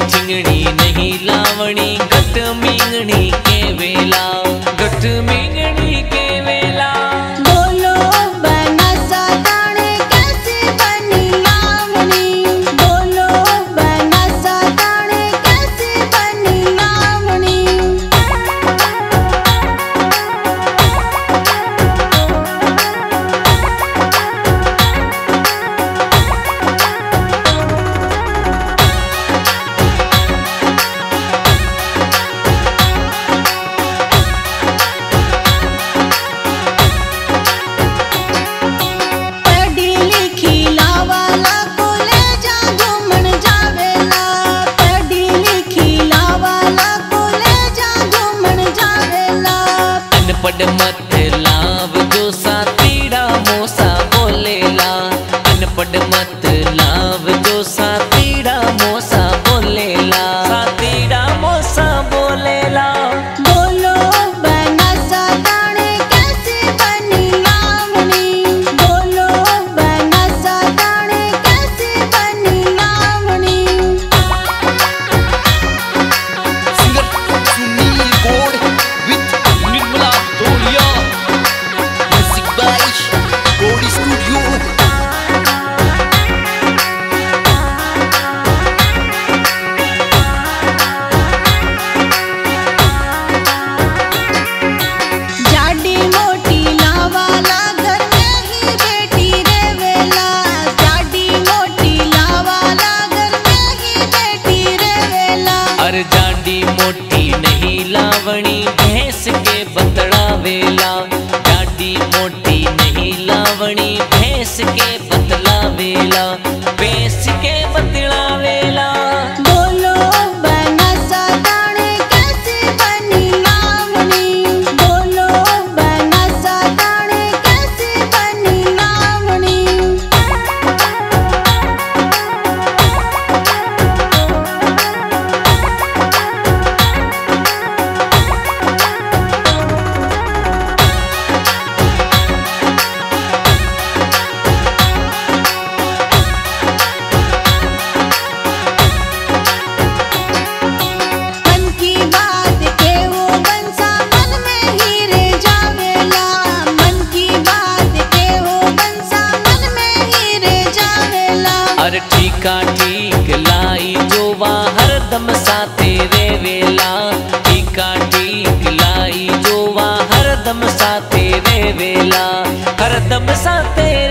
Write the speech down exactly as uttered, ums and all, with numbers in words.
झिंगड़ी नहीं लावणी गट मींगणी के वेला गट मींगणी के वेला। बोलो बनसा ताणे कैसे बनी लावणी, बोलो बनसा ताणे कैसे बनी लावणी। पढ़ मत लाव जो सातीड़ा मोसा बोलेला, अनपढ़ मत लाव जो सातीड़ा मोसा बोलेला, सातीड़ा मोसा बोलेला। बोलो बनसा ताणे कैसे बनी लावणी, बोलो बनसा ताणे कैसे बनी लावणी। Singer Sunil Gode with Nirmala Tolia, music by Gode Studio। जाडी मोटी लावाला घर में ही बेटी रेवेला, जाडी मोटी लावाला घर में ही बेटी रेवेला। अर जाडी मोटी नहीं लावणी भैंस के बतड़ा वेला, जाडी मोटी नहीं लावणी भैंस के बतला वेला, भैंस के बतला वेला। बोलो बनसा ताणे कैसे बनी लावणी, बोलो बनसा ताणे कैसे बनी लावणी। मन की बात के वो बनसा मन में ही रह जावेला, मन की बात के वो बनसा मन में ही रह जावेला। अर ठीका ठीक लाई जो वा हरदम साथे रेवेला, ठीका ठीक लाई जो वा हरदम साथे रेवेला, हरदम साथे